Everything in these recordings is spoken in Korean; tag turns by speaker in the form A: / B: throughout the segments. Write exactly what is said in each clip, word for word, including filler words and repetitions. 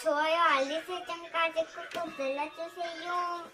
A: 좋아요, 알림 설정까지 꾹꾹 눌러주세요.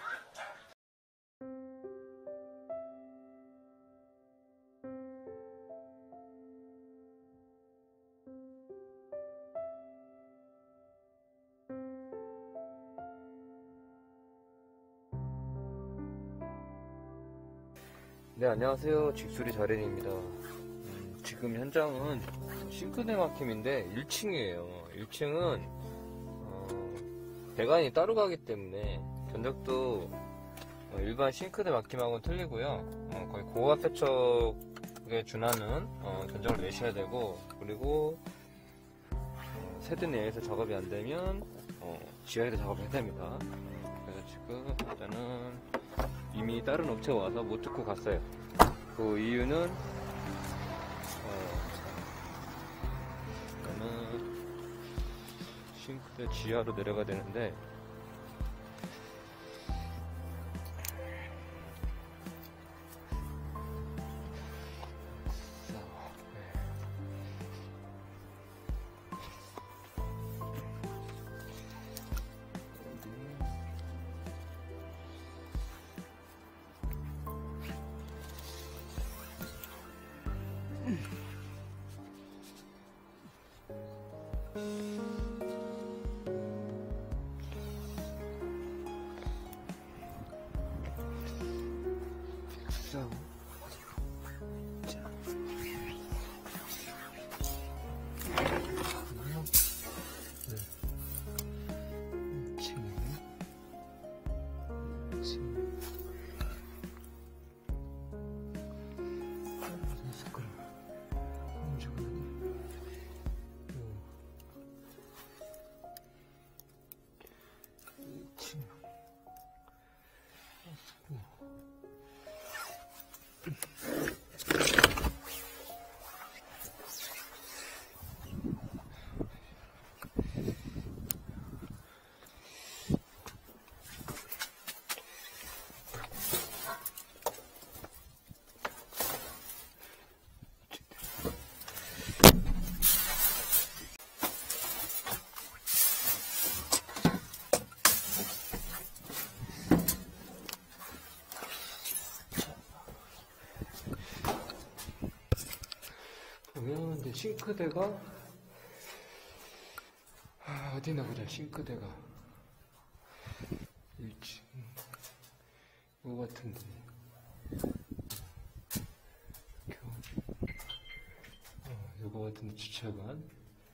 B: 네, 안녕하세요. 직수리 자린입니다. 음, 지금 현장은 싱크대 막힘인데 일 층이에요. 일 층은 어, 배관이 따로 가기 때문에 견적도 어, 일반 싱크대 막힘하고는 틀리고요. 어, 거의 고압 세척에 준하는 어, 견적을 내셔야 되고, 그리고 어, 세대 내에서 작업이 안 되면 어, 지하에서 작업을 해야 됩니다. 그래서 지금 일단은 이미 다른 업체가 와서 못 듣고 갔어요. 그 이유는 어, 저는 싱크대 지하로 내려가야 되는데 보면 이제 싱크대가 아, 어디나 보자. 싱크대가 일 층 이거 같은데 어, 이거 같은데 주차관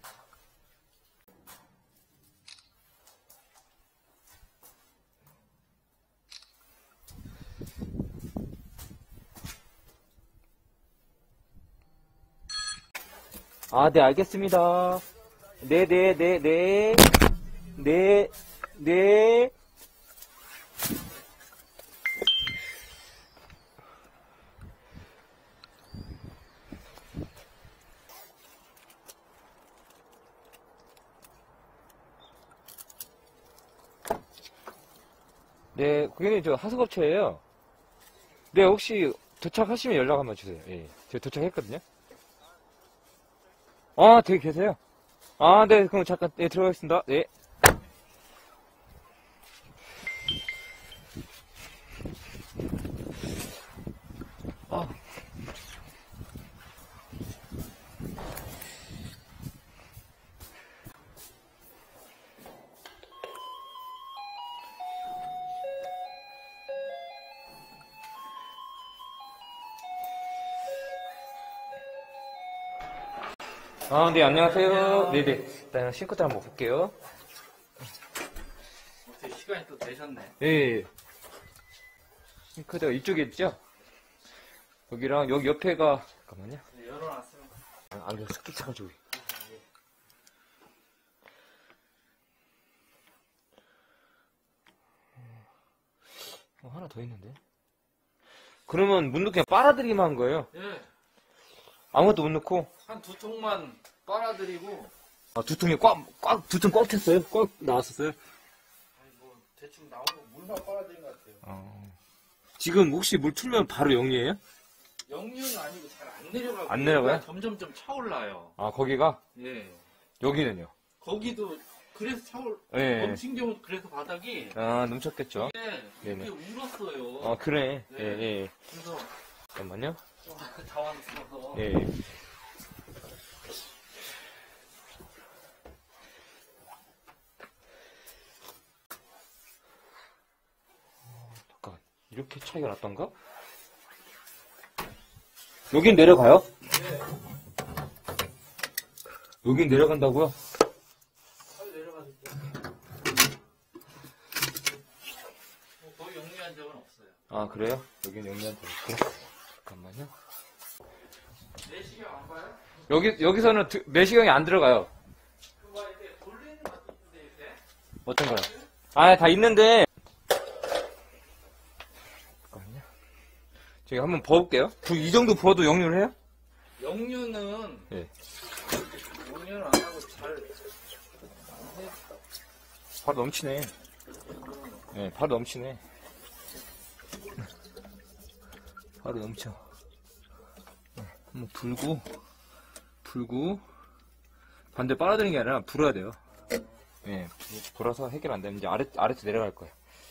B: 아, 네, 알겠습니다. 네, 네, 네, 네. 네, 네. 네, 고객님, 저 하숙업체예요. 네, 혹시 도착하시면 연락 한번 주세요. 예, 제가 도착했거든요. 아, 되게 계세요? 아, 네, 그럼 잠깐, 네, 들어가겠습니다. 네. 아. 아, 네, 안녕하세요. 네네. 일단 싱크대 한번 볼게요.
C: 어떻게 시간이 또 되셨네.
B: 예. 싱크대가 이쪽에 있죠? 여기랑 여기 옆에가, 잠깐만요.
C: 네, 열어놨어요.
B: 아, 안에 습기 차가지고. 어, 하나 더 있는데? 그러면 문 넣고 그냥 빨아들이기만 한 거예요?
C: 예.
B: 아무것도 못 넣고?
C: 한 두 통만 빨아드리고.
B: 아, 두 통이 꽉, 꽉, 두 통 꽉 찼어요? 꽉 나왔었어요?
C: 아니, 뭐, 대충 나오고 물만 빨아드린 것 같아요.
B: 어. 지금 혹시 물 틀면 바로 영리해요?
C: 영유는 아니고 잘 안 내려가고.
B: 안 내려가요?
C: 점점점 차올라요.
B: 아, 거기가?
C: 예.
B: 여기는요?
C: 거기도 그래서 차올
B: 예.
C: 넘친 경우 그래서 바닥이
B: 아, 넘쳤겠죠.
C: 이게
B: 네네.
C: 이렇게 울었어요.
B: 아, 그래.
C: 네.
B: 예, 예.
C: 그래서
B: 잠깐만요.
C: 와, 당황스러워서.
B: 예, 예. 잠깐, 이렇게 차이가 났던가? 여긴 내려가요? 여긴 내려간다고요?
C: 빨리 내려가줄게. 뭐 거의 영리한 적은 없어요.
B: 아, 그래요? 여긴 영리한테 있고. 잠깐만요.
C: 내시경 안 봐요?
B: 여기, 여기서는 드- 내시경이 안 들어가요.
C: 그거 이렇게 돌리는 것 같은데 이렇게?
B: 어떤 거요? 아, 다 있는데. 잠깐만요. 저기 한번 부어볼게요. 부- 이 정도 부어도 역류를 해요?
C: 영유는
B: 예.
C: 영유는 안 하고 잘
B: 바로 넘치네. 예, 바로 넘치네. 바로 넘쳐. 예, 한번 불고, 불고, 반대 빨아들이는 게 아니라 불어야 돼요. 예, 불- 불어서 해결 안 되면 이제 아래, 아래로 내려갈 거예요.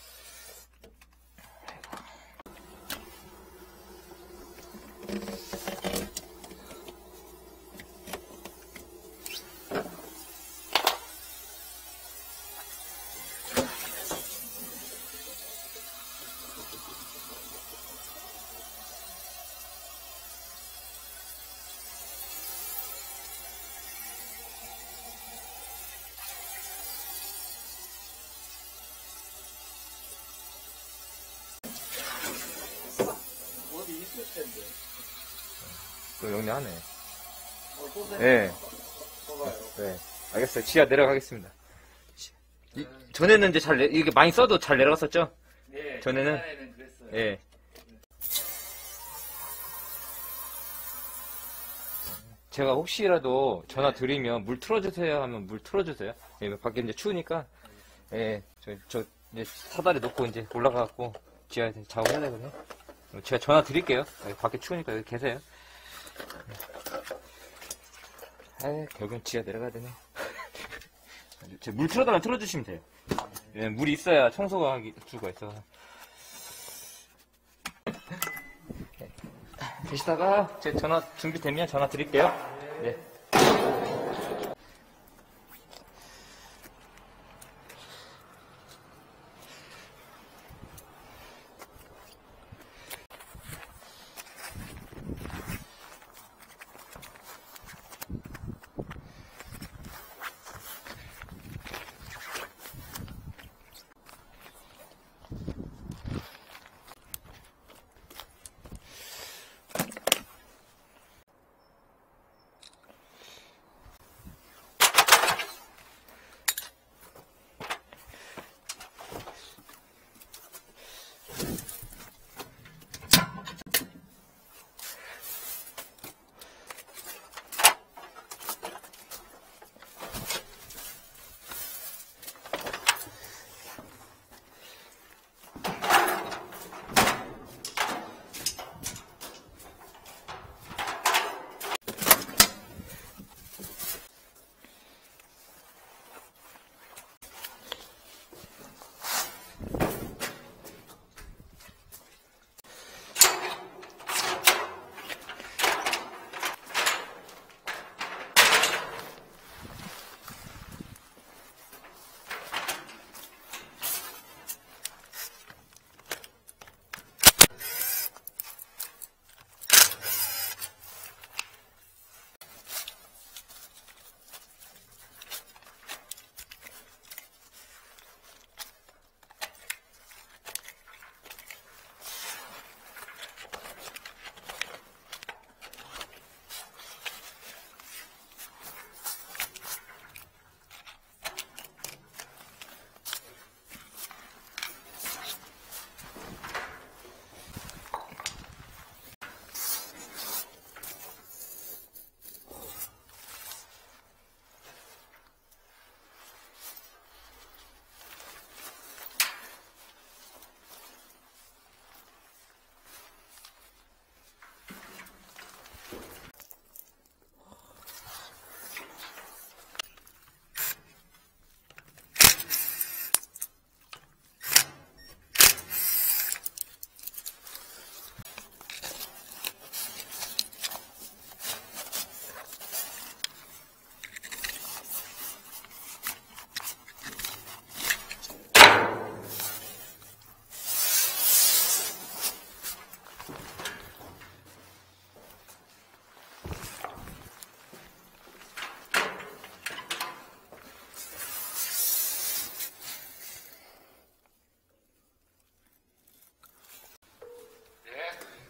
C: 어디 있을 텐데.
B: 또 영리하네.
C: 뭐 또
B: 예.
C: 써봐요.
B: 네. 알겠어요. 지하 내려가겠습니다. 이- 전에는 이제 잘, 내, 이게 많이 써도 잘 내려갔었죠?
C: 네.
B: 전에는?
C: 옛날에는 그랬어요.
B: 예. 제가 혹시라도 전화 드리면 물 틀어주세요 하면 물 틀어주세요. 예, 밖에 이제 추우니까, 예, 저, 저, 이제 사다리 놓고 이제 올라가갖고 지하에서 작업해야 되거든요. 제가 전화 드릴게요. 여기 밖에 추우니까 여기 계세요. 아, 결국엔 지하 내려가야 되네. 제 물 틀어달라면 틀어주시면 돼요. 예, 물이 있어야 청소가 하기, 수가 있어. 계시다가 제 전화 준비되면 전화 드릴게요. 네.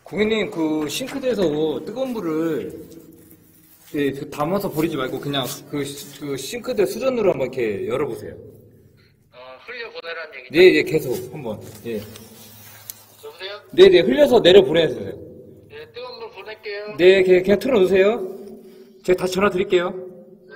B: 고객님, 그 싱크대에서 뜨거운 물을 예, 그 담아서 버리지 말고 그냥 그, 시- 그 싱크대 수전으로 한번 이렇게 열어보세요.
C: 어, 흘려보내라는 얘기죠?
B: 네, 예, 계속 한번. 예.
C: 여보세요?
B: 네, 네, 흘려서 내려 보내주세요.
C: 네, 뜨거운 물 보낼게요.
B: 네, 그냥, 그냥 틀어놓으세요. 제가 다시 전화 드릴게요.
C: 네.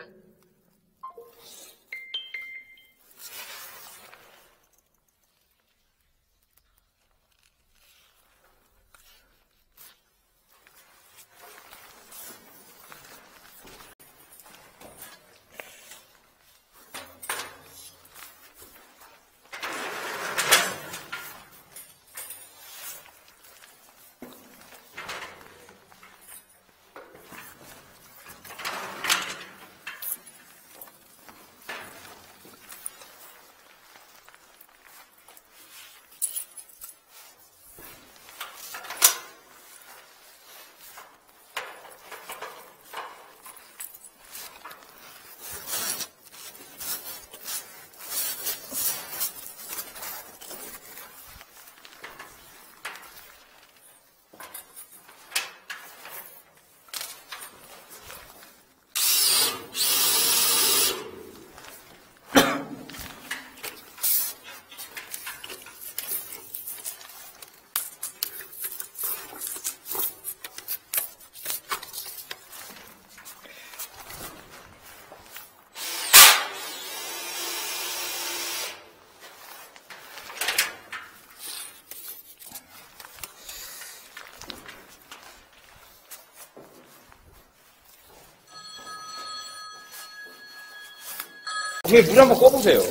B: 고객님, 물 한번 꺼보세요.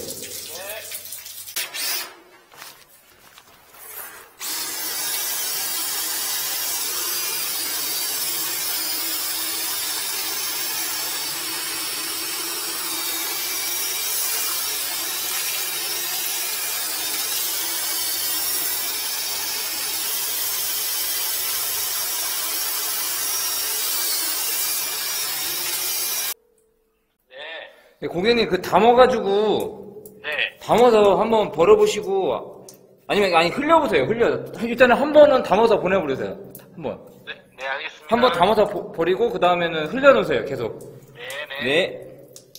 B: 네, 고객님, 그 담아가지고,
C: 네.
B: 담아서 한번 버려보시고, 아니면, 아니, 흘려보세요. 흘려. 일단은 한 번은 담아서 보내버리세요. 한 번.
C: 네, 네, 알겠습니다.
B: 한 번 담아서 보- 버리고, 그 다음에는 흘려놓으세요. 계속.
C: 네, 네.
B: 네.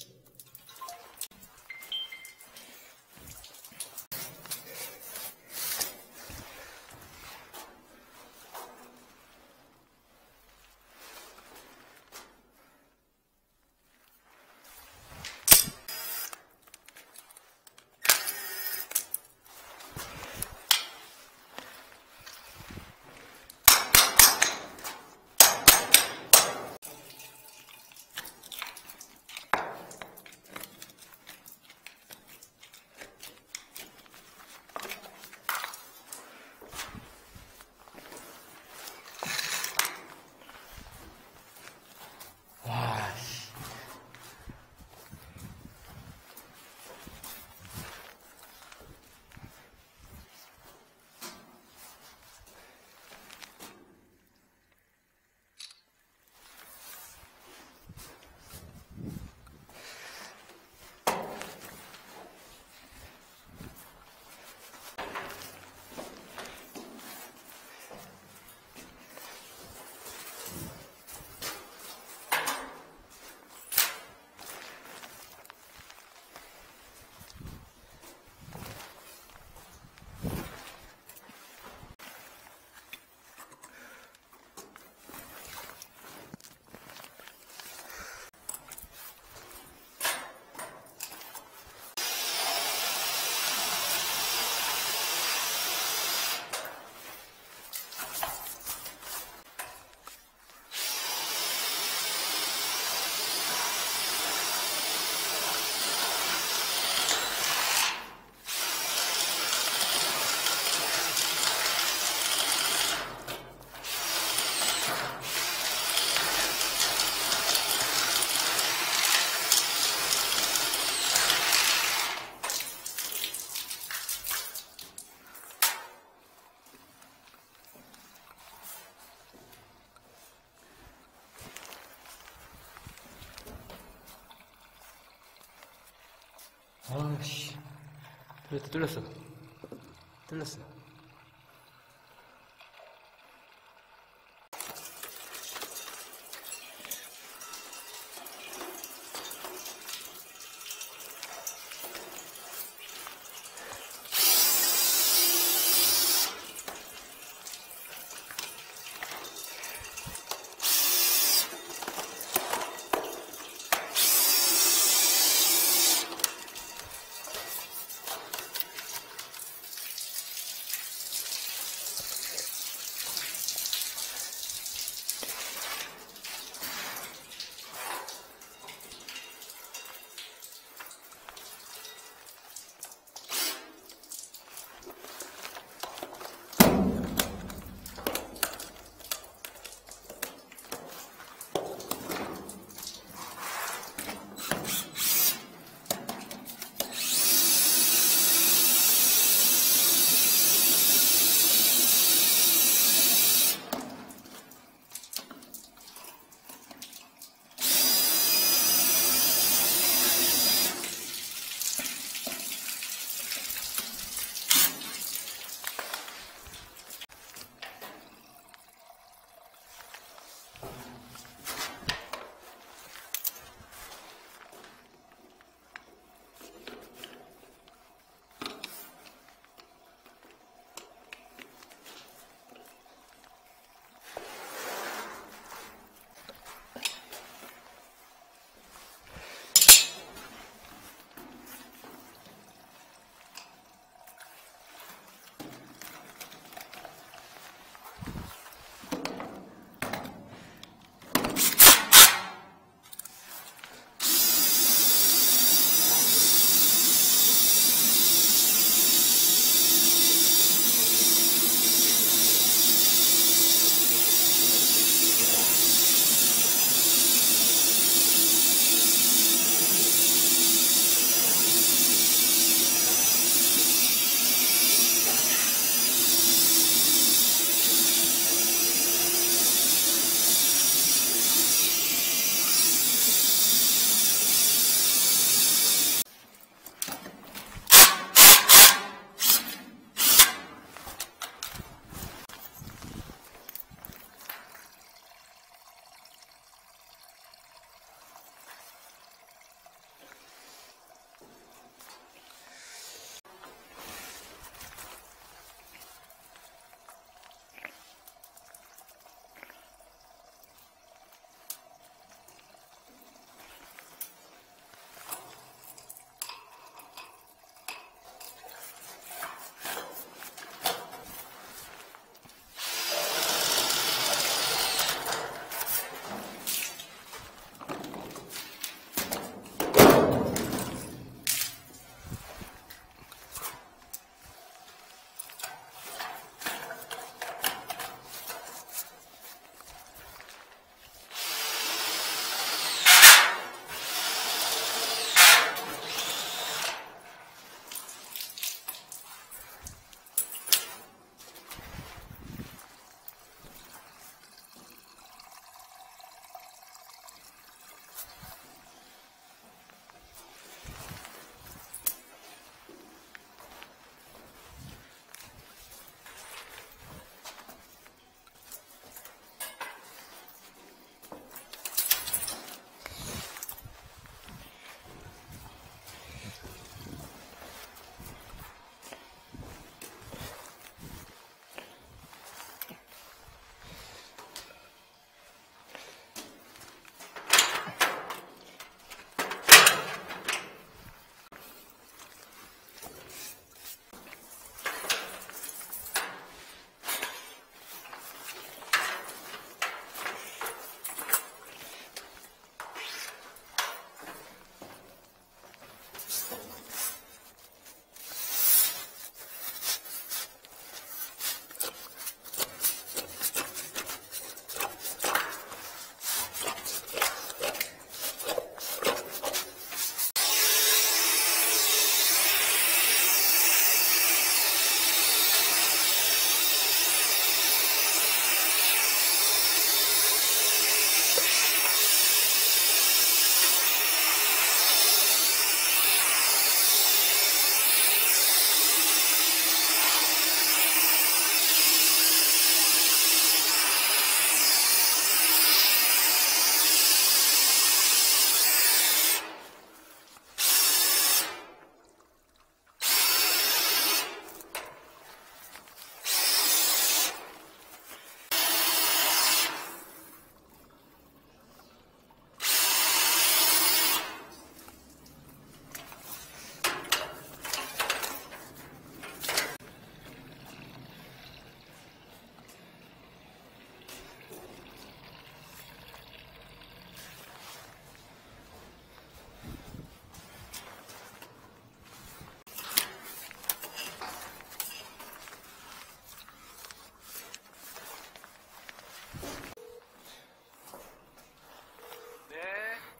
B: 아씨, 뚫렸다, 뚫렸어. 뚫렸어.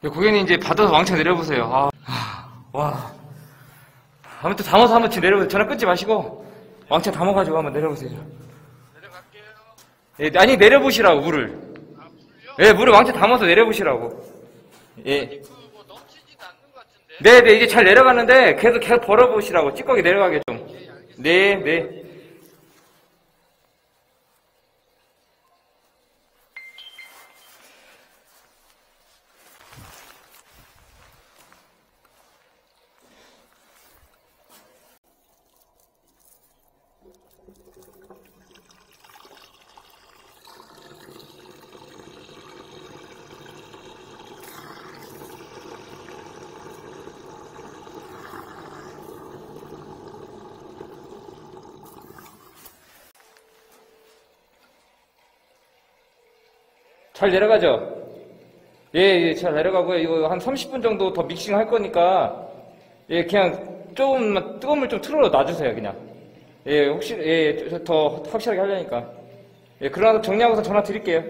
B: 고객님 이제 받아서 왕창 내려보세요. 아, 와. 아무튼 담아서 한번 내려보세요. 전화 끊지 마시고 왕창 담아가지고 한번 내려보세요.
C: 내려갈게요.
B: 예, 아니 내려보시라고 물을.
C: 아, 물요?
B: 예, 물을 왕창 담아서 내려보시라고. 예.
C: 그뭐 넘치진 않는 것 같은데.
B: 네, 네, 이제 잘 내려가는데 계속 계속 벌어보시라고. 찌꺼기 내려가게 좀.
C: 예, 알겠습니다.
B: 네, 네. 잘 내려가죠? 예, 예, 잘 내려가고요. 이거 한 삼십 분 정도 더 믹싱 할 거니까, 예, 그냥 조금만 뜨거운 물 좀 틀어 놔주세요, 그냥. 예, 혹시, 예, 더 확실하게 하려니까. 예, 그러나 정리하고서 전화 드릴게요.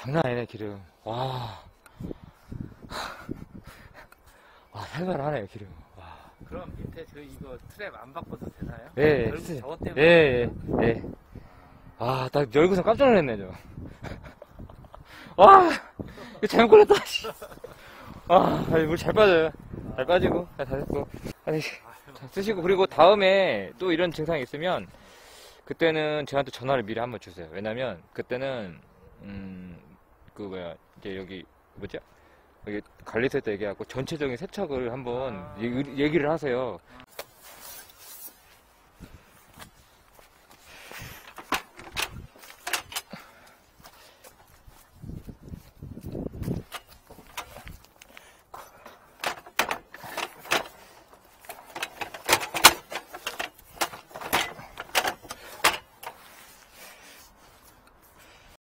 B: 장난 아니네, 기름. 와. 와, 살벌하네, 기름. 와.
D: 그럼 밑에 저 이거 트랩 안 바꿔도 되나요?
B: 예, 예.
D: 결국 저것 때문에.
B: 예, 예, 예. 아, 나 열고서 깜짝 놀랐네, 저. 와! 이거 잘못 걸렸다, 씨. 아, 물 잘 빠져요. 잘 빠지고, 다 됐고. 아니, 자, 쓰시고, 그리고 다음에 또 이런 증상이 있으면, 그때는 저한테 전화를 미리 한번 주세요. 왜냐면, 그때는, 음, 그, 뭐야, 이제 여기, 뭐죠? 여기 관리소에다 얘기하고 전체적인 세척을 한번
D: 아.
B: 얘기- 얘기를 하세요.